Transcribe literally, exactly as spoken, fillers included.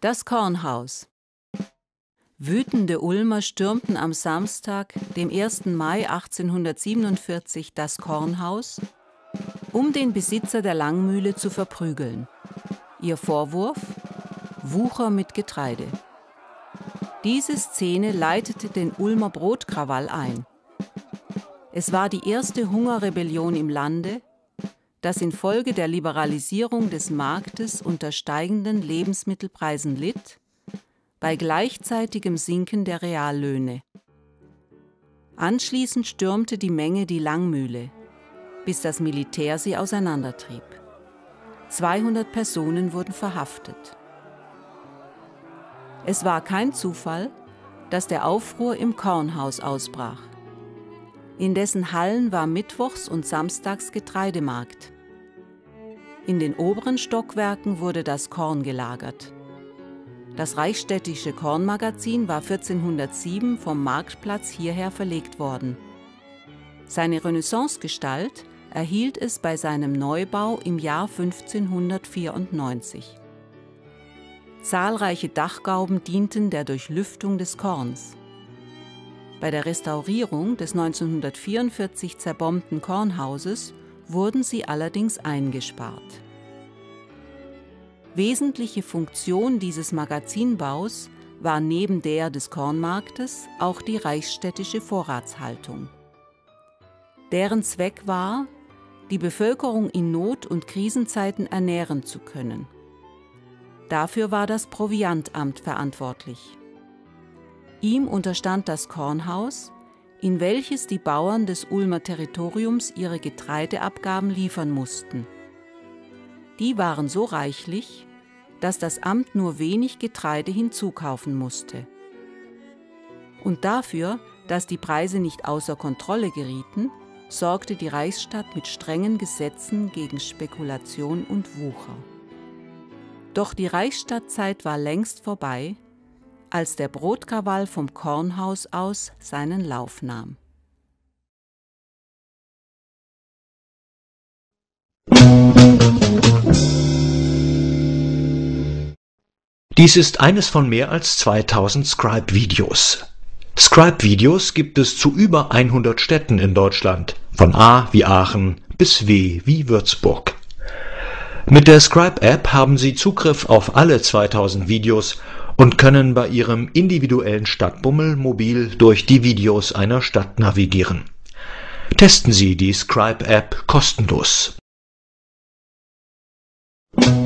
Das Kornhaus. Wütende Ulmer stürmten am Samstag, dem ersten Mai achtzehnhundertsiebenundvierzig, das Kornhaus, um den Besitzer der Langmühle zu verprügeln. Ihr Vorwurf? Wucher mit Getreide. Diese Szene leitete den Ulmer Brotkrawall ein. Es war die erste Hungerrebellion im Lande, das infolge der Liberalisierung des Marktes unter steigenden Lebensmittelpreisen litt, bei gleichzeitigem Sinken der Reallöhne. Anschließend stürmte die Menge die Langmühle, bis das Militär sie auseinandertrieb. zweihundert Personen wurden verhaftet. Es war kein Zufall, dass der Aufruhr im Kornhaus ausbrach. In dessen Hallen war mittwochs und samstags Getreidemarkt. In den oberen Stockwerken wurde das Korn gelagert. Das Reichsstädtische Kornmagazin war vierzehnhundertsieben vom Marktplatz hierher verlegt worden. Seine Renaissancegestalt erhielt es bei seinem Neubau im Jahr fünfzehnhundertvierundneunzig. Zahlreiche Dachgauben dienten der Durchlüftung des Korns. Bei der Restaurierung des neunzehnhundertvierundvierzig zerbombten Kornhauses wurden sie allerdings eingespart. Wesentliche Funktion dieses Magazinbaus war neben der des Kornmarktes auch die reichsstädtische Vorratshaltung. Deren Zweck war, die Bevölkerung in Not- und Krisenzeiten ernähren zu können. Dafür war das Proviantamt verantwortlich. Ihm unterstand das Kornhaus, in welches die Bauern des Ulmer Territoriums ihre Getreideabgaben liefern mussten. Die waren so reichlich, dass das Amt nur wenig Getreide hinzukaufen musste. Und dafür, dass die Preise nicht außer Kontrolle gerieten, sorgte die Reichsstadt mit strengen Gesetzen gegen Spekulation und Wucher. Doch die Reichsstadtzeit war längst vorbei, als der Brotkrawall vom Kornhaus aus seinen Lauf nahm. Dies ist eines von mehr als zweitausend Scribe-Videos. Scribe-Videos gibt es zu über hundert Städten in Deutschland, von A wie Aachen bis W wie Würzburg. Mit der Scribe-App haben Sie Zugriff auf alle zweitausend Videos und können bei Ihrem individuellen Stadtbummel mobil durch die Videos einer Stadt navigieren. Testen Sie die Scribe-App kostenlos.